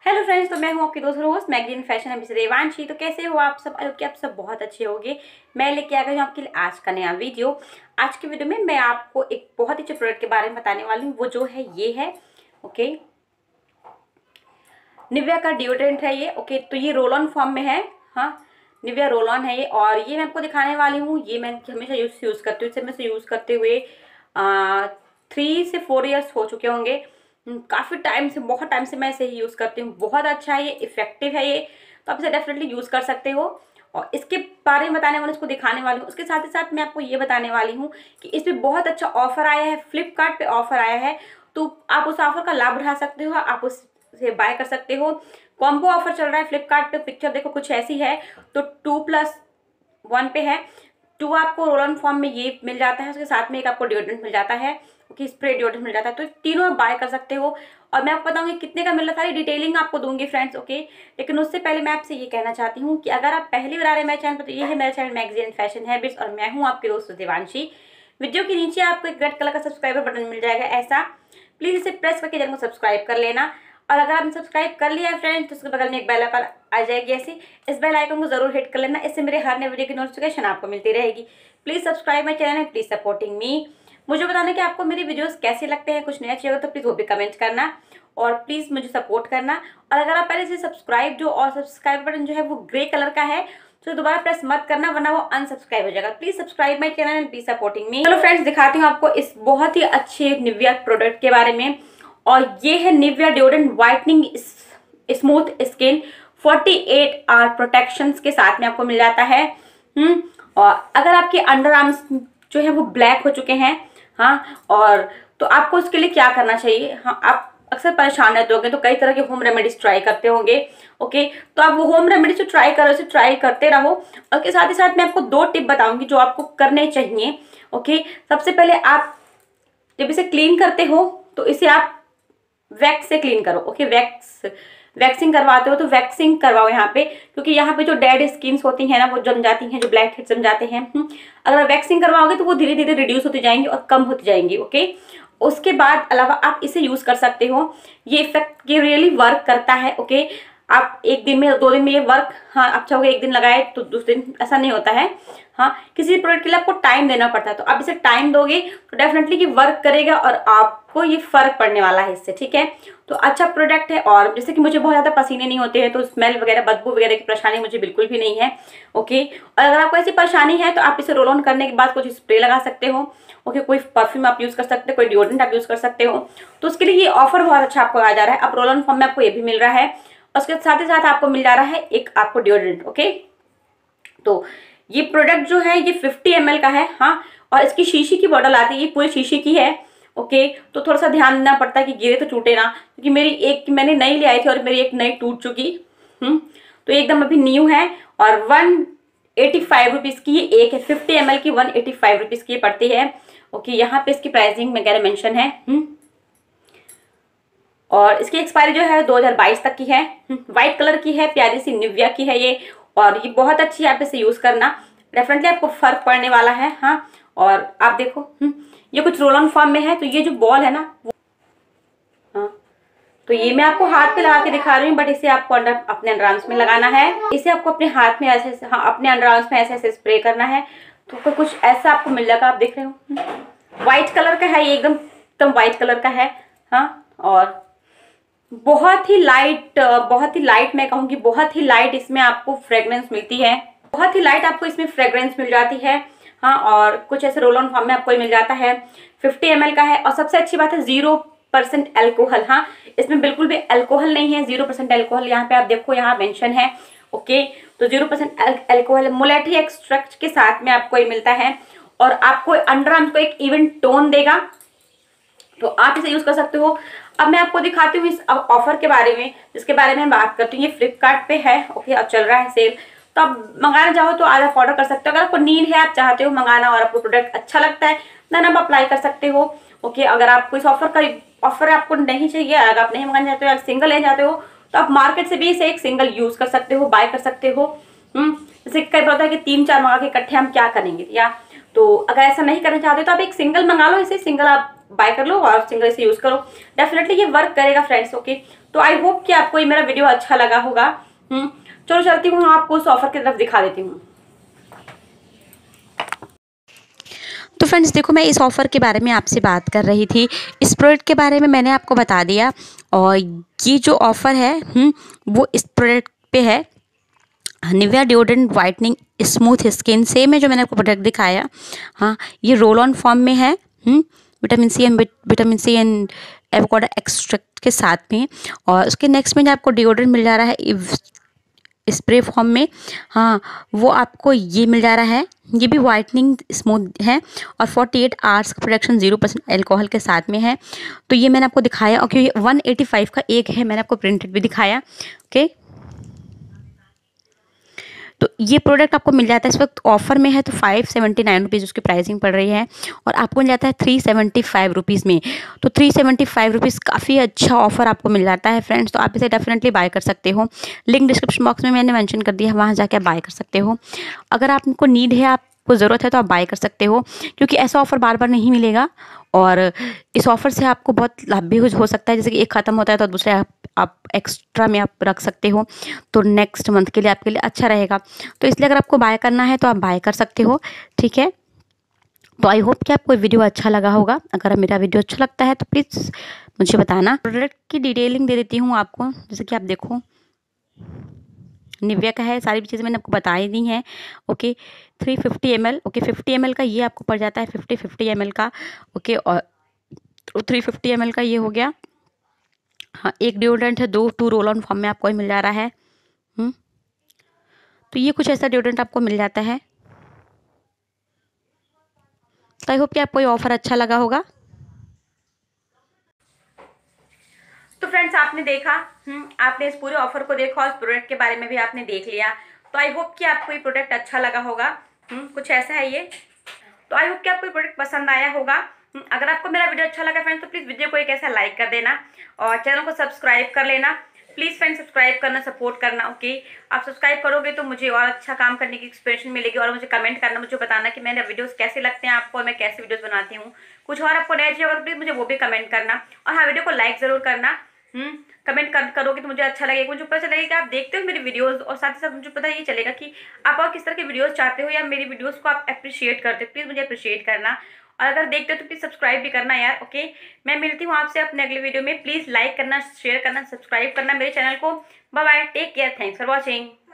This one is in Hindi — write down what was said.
हेलो फ्रेंड्स, तो मैं हूं आपकी दोस्त रोज मैगजीन फैशन है देवांशी। तो कैसे हो आप सब? आई होप कि आप सब बहुत अच्छे होंगे। मैं लेके आ गई हूँ आपके लिए आज का नया वीडियो। आज के वीडियो में मैं आपको एक बहुत ही अच्छे प्रोडक्ट के बारे में बताने वाली हूँ। वो जो है ये है ओके, निविया का डिओड्रेंट है ये। ओके, तो ये रोल ऑन फॉर्म में है। हाँ, निविया रोल ऑन है ये, और ये मैं आपको दिखाने वाली हूँ। ये मैं हमेशा यूज करती हूँ। इसे मैं यूज करते हुए 3 से 4 ईयर्स हो चुके होंगे। काफ़ी टाइम से, बहुत टाइम से मैं इसे यूज़ करती हूँ। बहुत अच्छा है ये, इफेक्टिव है ये, तो आप इसे डेफिनेटली यूज़ कर सकते हो। और इसके बारे में बताने वाली, इसको दिखाने वाली हूँ। उसके साथ ही साथ मैं आपको ये बताने वाली हूँ कि इस पर बहुत अच्छा ऑफर आया है, फ्लिपकार्ट पे ऑफर आया है। तो आप उस ऑफर का लाभ उठा सकते हो, आप उससे बाय कर सकते हो। कॉम्बो ऑफर चल रहा है फ्लिपकार्ट पे। पिक्चर देखो कुछ ऐसी है, तो 2+1 पे है। 2 आपको रोल ऑन फॉर्म में ये मिल जाता है, उसके साथ में एक आपको डिओड्रेंट मिल जाता है, ओके, स्प्रे डिओड्रेंट मिल जाता है। तो तीनों आप बाय कर सकते हो। और मैं आपको बताऊंगी कितने का मिल रहा है, सारी डिटेलिंग आपको दूंगी फ्रेंड्स, ओके। लेकिन उससे पहले मैं आपसे ये कहना चाहती हूँ कि अगर आप पहली बार आ रहे हैं मेरे चैनल पर, तो ये है मेरा चैनल मैगजीन फैशन हैबिट्स, और मैं हूँ आपकी दोस्त देवांशी। वीडियो के नीचे आपको एक रेड कलर का सब्सक्राइबर बटन मिल जाएगा ऐसा, प्लीज इसे प्रेस करके चैनल को सब्सक्राइब कर लेना। और अगर आपने सब्सक्राइब कर लिया है फ्रेंड्स, तो उसके बगल में एक बेल आइकन आ जाएगी ऐसी, इस बेल आइकन को जरूर हिट कर लेना। इससे मेरे हर नए वीडियो की नोटिफिकेशन आपको मिलती रहेगी। Please subscribe my channel and please supporting me. मुझे बताना कि आपको मेरे वीडियोस कैसे लगते हैं। कुछ नया चाहिए तो प्लीज वो भी कमेंट करना, और प्लीज मुझे सपोर्ट करना। और अगर आप पहले से सब्सक्राइब और सब्सक्राइब बटन जो है वो ग्रे कलर का है, तो दोबारा प्रेस मत करना, वरना वो अनसब्सक्राइब हो जाएगा। Please subscribe my channel and please supporting me. चलो फ्रेंड्स, दिखाती हूँ आपको इस बहुत ही अच्छे निविया प्रोडक्ट के बारे में। और ये है Nivea deodorant whitening smooth skin 48 hour protection के साथ में आपको मिल जाता है। और अगर आपके अंडर आर्म्स जो है वो ब्लैक हो चुके हैं, हाँ, और तो आपको उसके लिए क्या करना चाहिए। हाँ, आप अक्सर परेशान रहते होंगे, तो कई तरह के होम रेमेडीज ट्राई करते होंगे, ओके। तो आप वो होम रेमेडीज जो ट्राई करो, उसे ट्राई करते रहो। और के साथ ही साथ मैं आपको 2 टिप बताऊंगी जो आपको करने चाहिए, ओके। सबसे पहले आप जब इसे क्लीन करते हो, तो इसे आप वैक्स से क्लीन करो, ओके। वैक्सिंग करवाते हो तो वैक्सिंग करवाओ यहाँ पे, क्योंकि यहाँ पे जो डेड स्किन्स होती हैं ना, वो जम जाती हैं, जो ब्लैक हेड्स जम जाते हैं। अगर आप वैक्सिंग करवाओगे तो वो धीरे धीरे रिड्यूस होती जाएंगी और कम होती जाएंगी, ओके। उसके बाद अलावा आप इसे यूज कर सकते हो। ये इफेक्ट ये रियली वर्क करता है, ओके। आप 1 दिन में 2 दिन में ये वर्क, हाँ, आप चाहोगे 1 दिन लगाए तो दूसरे दिन, ऐसा नहीं होता है। हाँ, किसी प्रोडक्ट के लिए आपको टाइम देना पड़ता है, तो आप इसे टाइम दोगे तो डेफिनेटली ये वर्क करेगा और आपको ये फर्क पड़ने वाला है इससे, ठीक है। तो अच्छा प्रोडक्ट है। और जैसे कि मुझे बहुत ज़्यादा पसीने नहीं होते हैं, तो स्मेल वगैरह, बदबू वगैरह की परेशानी मुझे बिल्कुल भी नहीं है, ओके। और अगर आपको ऐसी परेशानी है तो आप इसे रोल ऑन करने के बाद कुछ स्प्रे लगा सकते हो, ओके। कोई परफ्यूम आप यूज कर सकते हो, कोई डिओड्रेंट आप यूज कर सकते हो। तो उसके लिए ये ऑफर बहुत अच्छा आपको आ जा रहा है। अब रोल ऑन फॉर्म में आपको ये भी मिल रहा है, और उसके साथ ही साथ आपको मिल जा रहा है एक आपको डिओड्रेंट, ओके। तो ये प्रोडक्ट जो है ये 50 ml का है, हाँ। और इसकी शीशी की बॉटल आती है, ये पूरी शीशी की है, ओके। तो थोड़ा सा ध्यान देना पड़ता है कि गिरे तो टूटे ना, क्योंकि मेरी एक मैंने नई ले आई थी और मेरी एक नई टूट चुकी। तो एकदम अभी न्यू है। और 185 रुपीज़ की ये एक है, 50 ml की 185 रुपीज़ की पड़ती है, ओके। यहाँ पे इसकी प्राइसिंग वगैरह मेंशन है। और इसकी एक्सपायरी जो है 2022 तक की है। व्हाइट कलर की है, प्यारी सी निविया की है ये। और ये बहुत अच्छी है, आप इसे यूज करना, डेफिनेटली आपको फर्क पड़ने वाला है, हाँ। और आप देखो, ये कुछ रोल ऑन फॉर्म में है, तो ये जो बॉल है ना वो, हाँ, तो ये मैं आपको हाथ पे लगा के दिखा रही हूँ, बट इसे आपको अपने अंडर आर्म्स में लगाना है। इसे आपको अपने हाथ में ऐसे, हाँ, अपने अंडर आर्म्स में ऐसे ऐसे स्प्रे करना है, तो कुछ ऐसा आपको मिल जाएगा। आप देख रहे हो व्हाइट कलर का है ये, एकदम व्हाइट कलर का है, हाँ। और बहुत ही लाइट मैं कहूँगी, बहुत ही लाइट इसमें आपको फ्रेग्रेंस मिलती है, बहुत ही लाइट आपको इसमें फ्रेग्रेंस मिल जाती है, हाँ। और कुछ ऐसे रोल ऑन फॉर्म में आपको मिल जाता है। 50 ml का है, और सबसे अच्छी बात है 0% एल्कोहल, हाँ। इसमें बिल्कुल भी एल्कोहल नहीं है, 0% एल्कोहल। यहाँ पे आप देखो, यहाँ मेंशन है, ओके। तो 0% एल्कोहल मुलेठी एक्सट्रैक्ट के साथ में आपको ये मिलता है, और आपको अंडर आर्म्स को एक इवन टोन देगा, तो आप इसे यूज कर सकते हो। अब मैं आपको दिखाती हूँ इस ऑफर के बारे में, जिसके बारे में बात करती हूँ। ये फ्लिपकार्ट पे है, ओके, और चल रहा है सेल, तो आप मंगाना चाहो तो आज आप ऑर्डर कर सकते हो। अगर आपको नीड है, आप चाहते हो मंगाना और आपको प्रोडक्ट अच्छा लगता है, देन आप अप्लाई कर सकते हो, ओके। अगर आपको इस ऑफर आपको नहीं चाहिए, अगर आप नहीं मंगाना चाहते हो, सिंगल लेना चाहते हो, तो आप मार्केट से भी इसे एक सिंगल यूज कर सकते हो, बाय कर सकते हो। जैसे कई बार होता है कि 3-4 मंगा के इकट्ठे हम क्या करेंगे, या तो अगर ऐसा नहीं करना चाहते तो आप एक सिंगल मंगा लो, इसे सिंगल आप बाय कर लो और सिंगल से यूज़ करो, डेफिनेटली ये वर्क करेगा फ्रेंड्स। ओके, तो आई होप कि आपको ये मेरा वीडियो अच्छा लगा होगा। चलो चलती हूँ, आपको उस ऑफर की तरफ दिखा देती हूँ। तो फ्रेंड्स देखो, मैं इस ऑफ़र के बारे में आपसे बात कर रही थी, इस प्रोडक्ट के बारे में मैंने आपको बता दिया। और ये जो ऑफ़र है वो इस प्रोडक्ट पे है, Nivea deodorant whitening smooth skin. Same है जो मैंने आपको प्रोडक्ट दिखाया। हाँ, ये रोल ऑन फॉर्म में है, vitamin C and avocado extract के साथ में। और उसके नेक्स्ट में आपको डिओड्रेंट मिल जा रहा है स्प्रे फॉर्म में। हाँ, वो आपको ये मिल जा रहा है, ये भी वाइटनिंग स्मूथ है और 48 आवर्स का प्रोडक्शन 0% अल्कोहल के साथ में है। तो ये मैंने आपको दिखाया। ओके, ये 185 का एक है, मैंने आपको प्रिंटेड भी दिखाया। ओके, तो ये प्रोडक्ट आपको मिल जाता है इस वक्त ऑफर में है, तो 579 रुपीज़ उसकी प्राइसिंग पड़ रही है और आपको मिल जाता है 375 रुपीज़ में। तो 375 रुपीज़ काफ़ी अच्छा ऑफर आपको मिल जाता है फ्रेंड्स। तो आप इसे डेफिनेटली बाय कर सकते हो, लिंक डिस्क्रिप्शन बॉक्स में मैंने मेंशन कर दिया है, वहाँ जाके आप बाय कर सकते हो। अगर आपको नीड है, आपको ज़रूरत है, तो आप बाय कर सकते हो, क्योंकि ऐसा ऑफर बार बार नहीं मिलेगा। और इस ऑफर से आपको बहुत लाभ भी हो सकता है, जैसे कि एक ख़त्म होता है तो दूसरे आप एक्स्ट्रा में आप रख सकते हो, तो नेक्स्ट मंथ के लिए आपके लिए अच्छा रहेगा। तो इसलिए अगर आपको बाय करना है तो आप बाय कर सकते हो, ठीक है। तो आई होप कि आपको वीडियो अच्छा लगा होगा। अगर मेरा वीडियो अच्छा लगता है तो प्लीज़ मुझे बताना। प्रोडक्ट की डिटेलिंग दे देती हूँ आपको, जैसे कि आप देखो निविया का है, सारी चीज़ें मैंने आपको बता ही दी हैं। Okay, 350 ml। ओके, 50 ml का ये आपको पड़ जाता है 50 ml का। ओके, और 350 ml का ये हो गया। हाँ, एक डिओड्रेंट है, टू रोल ऑन फॉर्म में आपको मिल जा रहा है। तो ये कुछ ऐसा डिओड्रेंट आपको मिल जाता है। तो आई होप कि आपको ये ऑफर अच्छा लगा होगा। तो फ्रेंड्स आपने देखा, आपने इस पूरे ऑफर को देखा और इस प्रोडक्ट के बारे में भी आपने देख लिया। तो आई होप कि आपको ये प्रोडक्ट अच्छा लगा होगा। कुछ ऐसा है ये। तो आई होप कि आपको ये प्रोडक्ट पसंद आया होगा। अगर आपको मेरा वीडियो अच्छा लगा फ्रेंड्स, तो प्लीज़ वीडियो को एक ऐसा लाइक कर देना और चैनल को सब्सक्राइब कर लेना। प्लीज़ फ्रेंड्स सब्सक्राइब करना, सपोर्ट करना। ओके, आप सब्सक्राइब करोगे तो मुझे और अच्छा काम करने की इंस्पिरेशन मिलेगी और मुझे कमेंट करना, मुझे बताना कि मेरे वीडियोस कैसे लगते हैं आपको और मैं कैसे वीडियोस बनाती हूँ। कुछ और आपको नया चाहिए और प्लीज़ मुझे वो भी कमेंट करना। और हाँ, वीडियो को लाइक ज़रूर करना। कमेंट करोगे तो मुझे अच्छा लगेगा, मुझे पता चलेगा कि आप देखते हो मेरी वीडियोस और साथ ही साथ मुझे पता ये चलेगा कि आप और किस तरह की वीडियोस चाहते हो या मेरी वीडियोस को आप अप्रिशिएट करते हो। प्लीज़ मुझे अप्रिशिएट करना और अगर देखते हो तो प्लीज़ सब्सक्राइब भी करना यार। ओके, मैं मिलती हूँ आपसे अपने अगले वीडियो में। प्लीज़ लाइक करना, शेयर करना, सब्सक्राइब करना मेरे चैनल को। Bye bye, take care, thanks for watching.